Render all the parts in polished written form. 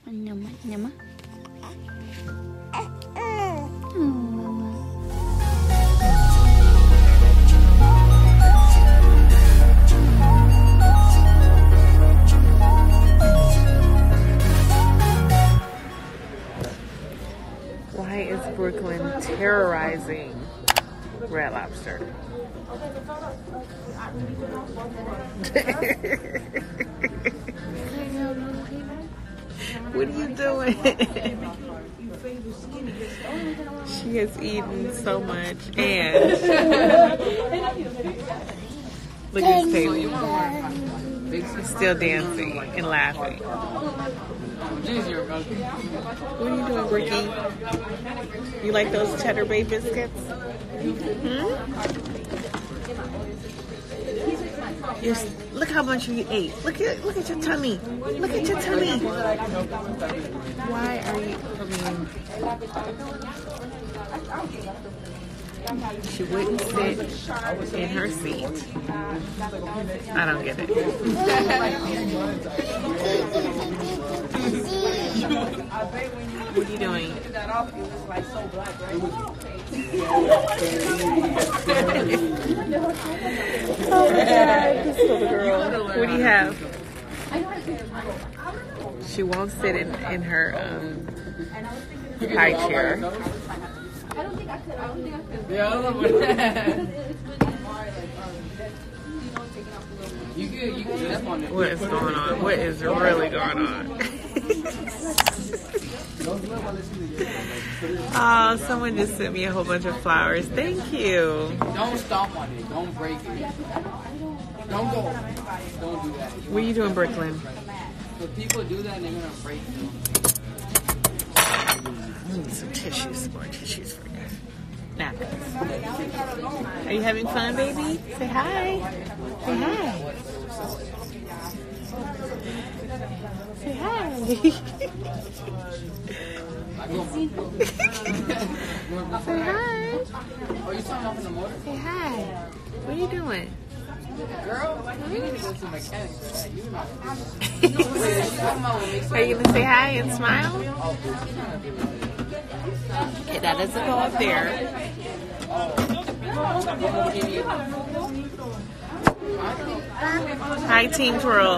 Nyama, nyama. Why is Brooklyn terrorizing Red Lobster? What are you doing? She has eaten so much, and look at his table. He's still dancing and laughing. What are you doing, Ricky? You like those Cheddar Bay biscuits? Yes. Look how much you ate. Look at your tummy. Look at your tummy. Why are you? She wouldn't sit in her seat. I don't get it. What are you doing? Oh my God, this little girl. What do you have? She won't sit in her high chair. What is going on? What is really going on? Oh, someone just sent me a whole bunch of flowers. Thank you. Don't stomp on it. Don't break it. Don't go. Don't do that. What are you doing, Brooklyn? If people do that, they're going to break you. I need some tissues. More tissues for you. Napkins. Are you having fun, baby? Say hi. Say hi. Say hi. Say hi. Are you starting off in the motor? Say hi. What are you doing? Girl, you need to go to the mechanic for that. Are you going to say hi and smile? Okay, that doesn't go up there. Hi, Team Twirl.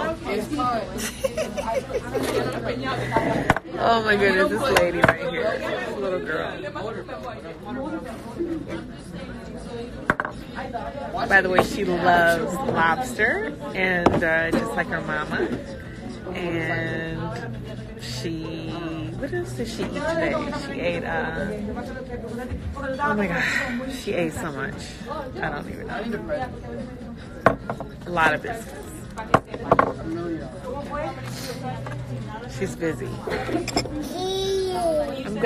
Oh my goodness, this lady right here. This little girl. By the way, she loves lobster, and just like her mama. And she, what else did she eat today? She ate, oh my God, she ate so much. I don't even know. A lot of biscuits. She's busy. I'm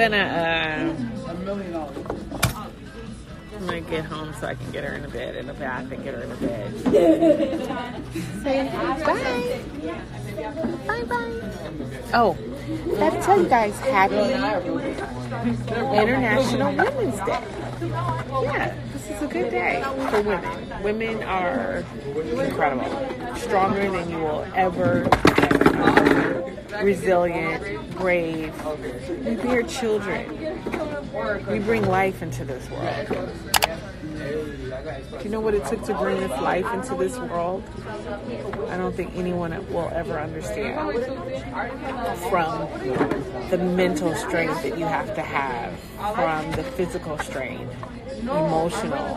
gonna get home so I can get her in the bed, in the bath, and get her in the bed. Say bye. Bye bye. Oh, I have to tell you guys, happy International Women's Day. Yeah, this is a good day for women. Women are incredible. Stronger than you will ever know. Resilient, brave. We bear children. We bring life into this world. Do you know what it took to bring this life into this world? I don't think anyone will ever understand. From the mental strength that you have to have, from the physical strain, emotional,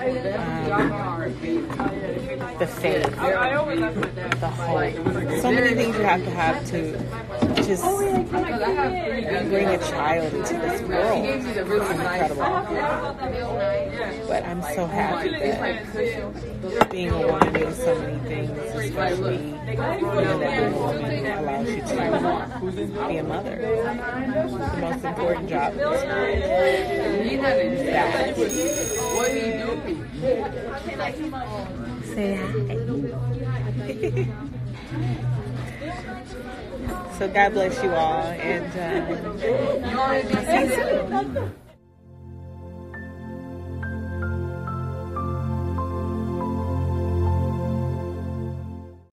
the faith, the hope. So many things you have to just bring a child into this world. It's incredible. But I'm so happy that being a woman means so many things, especially being that being a woman allows you to be a mother. The most important job in this world is that. What do you do? Say hi. So God bless you all, and see you soon.